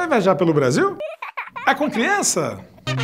Vai viajar pelo Brasil? É com criança?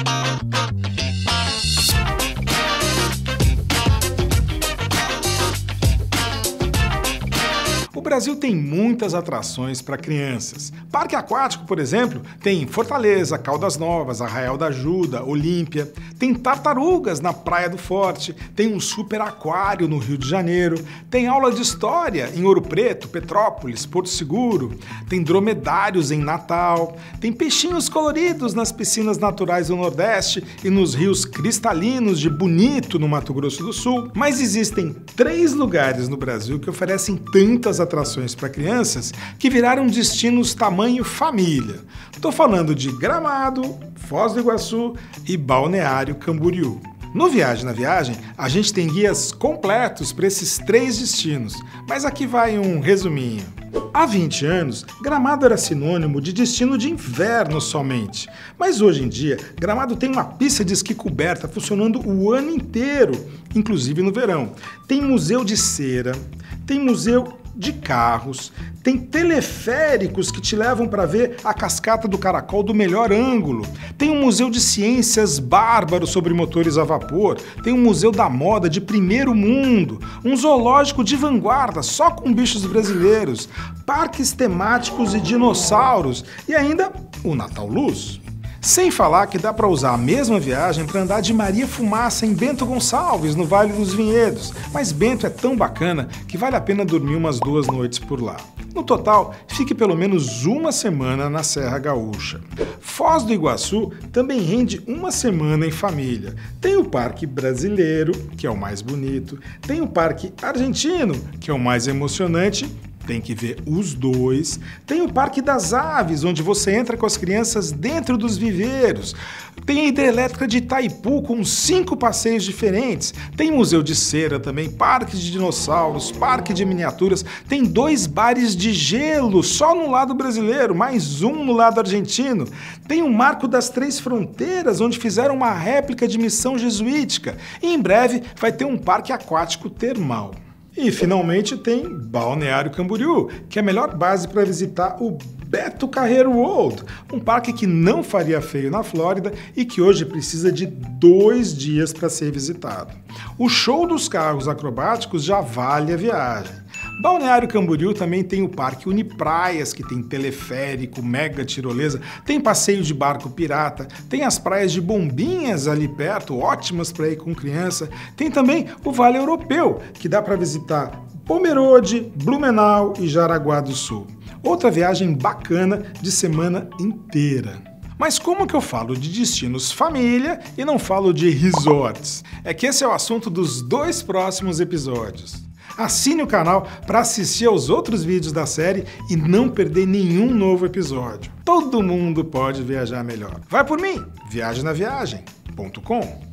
O Brasil tem muitas atrações para crianças. Parque aquático, por exemplo, tem Fortaleza, Caldas Novas, Arraial da Ajuda, Olímpia. Tem tartarugas na Praia do Forte, tem um super aquário no Rio de Janeiro, tem aula de história em Ouro Preto, Petrópolis, Porto Seguro, tem dromedários em Natal, tem peixinhos coloridos nas piscinas naturais do Nordeste e nos rios cristalinos de Bonito, no Mato Grosso do Sul. Mas existem 3 lugares no Brasil que oferecem tantas atrações para crianças que viraram destinos tamanho família. Estou falando de Gramado, Foz do Iguaçu e Balneário Camboriú. No Viagem na Viagem, a gente tem guias completos para esses 3 destinos, mas aqui vai um resuminho. Há 20 anos, Gramado era sinônimo de destino de inverno somente, mas hoje em dia, Gramado tem uma pista de esqui coberta funcionando o ano inteiro, inclusive no verão. Tem museu de cera, tem museu de carros, tem teleféricos que te levam para ver a cascata do Caracol do melhor ângulo, tem um museu de ciências bárbaro sobre motores a vapor, tem um museu da moda de primeiro mundo, um zoológico de vanguarda só com bichos brasileiros, parques temáticos e dinossauros e ainda o Natal Luz. Sem falar que dá para usar a mesma viagem para andar de Maria Fumaça em Bento Gonçalves, no Vale dos Vinhedos. Mas Bento é tão bacana que vale a pena dormir umas 2 noites por lá. No total, fique pelo menos 1 semana na Serra Gaúcha. Foz do Iguaçu também rende 1 semana em família. Tem o Parque Brasileiro, que é o mais bonito, tem o Parque Argentino, que é o mais emocionante. Tem que ver os 2. Tem o Parque das Aves, onde você entra com as crianças dentro dos viveiros. Tem a hidrelétrica de Itaipu, com 5 passeios diferentes. Tem museu de cera também, parque de dinossauros, parque de miniaturas. Tem 2 bares de gelo só no lado brasileiro, mais um no lado argentino. Tem o Marco das 3 Fronteiras, onde fizeram uma réplica de missão jesuítica. E em breve vai ter um parque aquático termal. E, finalmente, tem Balneário Camboriú, que é a melhor base para visitar o Beto Carreiro World, um parque que não faria feio na Flórida e que hoje precisa de 2 dias para ser visitado. O show dos carros acrobáticos já vale a viagem. Balneário Camboriú também tem o Parque Unipraias, que tem teleférico, mega tirolesa, tem passeio de barco pirata, tem as praias de Bombinhas ali perto, ótimas para ir com criança, tem também o Vale Europeu, que dá para visitar Pomerode, Blumenau e Jaraguá do Sul. Outra viagem bacana de semana inteira. Mas como que eu falo de destinos família e não falo de resorts? É que esse é o assunto dos 2 próximos episódios. Assine o canal para assistir aos outros vídeos da série e não perder nenhum novo episódio. Todo mundo pode viajar melhor. Vai por mim, viagenaviagem.com.